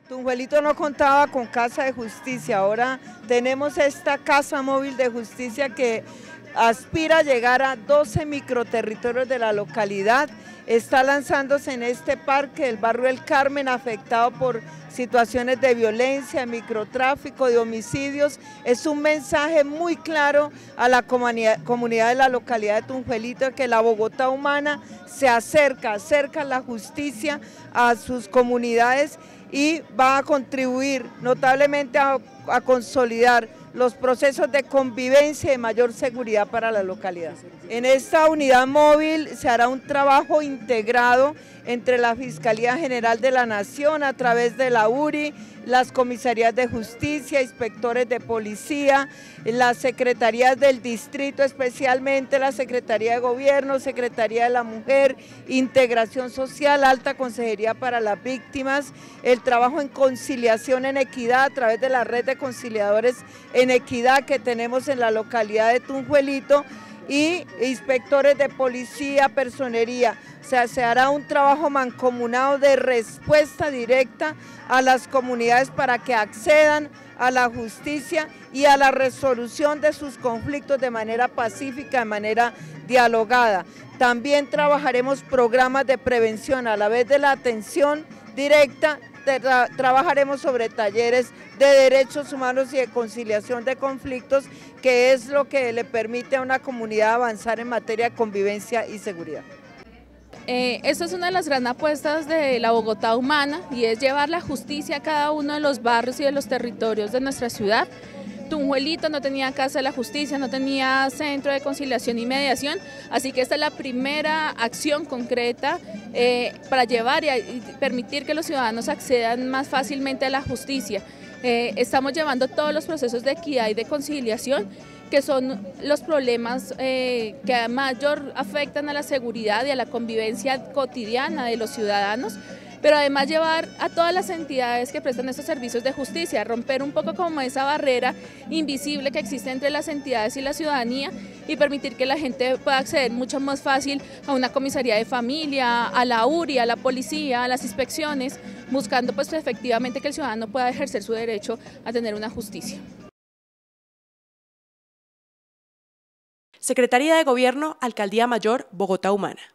Tunjuelito no contaba con casa de justicia, ahora tenemos esta casa móvil de justicia que aspira a llegar a 12 microterritorios de la localidad. Está lanzándose en este parque del barrio El Carmen, afectado por situaciones de violencia, microtráfico, de homicidios. Es un mensaje muy claro a la comunidad de la localidad de Tunjuelito, que la Bogotá humana se acerca la justicia a sus comunidades y va a contribuir notablemente a consolidar los procesos de convivencia y de mayor seguridad para la localidad. En esta unidad móvil se hará un trabajo integrado entre la Fiscalía General de la Nación a través de la URI, las comisarías de justicia, inspectores de policía, las secretarías del distrito, especialmente la Secretaría de Gobierno, Secretaría de la Mujer, Integración Social, Alta Consejería para las Víctimas, el trabajo en conciliación en equidad a través de la red de conciliadores en equidad que tenemos en la localidad de Tunjuelito, y inspectores de policía, personería. O sea, se hará un trabajo mancomunado de respuesta directa a las comunidades para que accedan a la justicia y a la resolución de sus conflictos de manera pacífica, de manera dialogada. También trabajaremos programas de prevención a la vez de la atención directa. Trabajaremos sobre talleres de derechos humanos y de conciliación de conflictos, que es lo que le permite a una comunidad avanzar en materia de convivencia y seguridad. Esta es una de las grandes apuestas de la Bogotá humana, y es llevar la justicia a cada uno de los barrios y de los territorios de nuestra ciudad. Tunjuelito no tenía casa de la justicia, no tenía centro de conciliación y mediación, así que esta es la primera acción concreta para llevar y permitir que los ciudadanos accedan más fácilmente a la justicia. Estamos llevando todos los procesos de equidad y de conciliación, que son los problemas que a mayor afectan a la seguridad y a la convivencia cotidiana de los ciudadanos, pero además llevar a todas las entidades que prestan estos servicios de justicia, romper un poco como esa barrera invisible que existe entre las entidades y la ciudadanía, y permitir que la gente pueda acceder mucho más fácil a una comisaría de familia, a la URI, a la policía, a las inspecciones, buscando pues efectivamente que el ciudadano pueda ejercer su derecho a tener una justicia. Secretaría de Gobierno, Alcaldía Mayor, Bogotá Humana.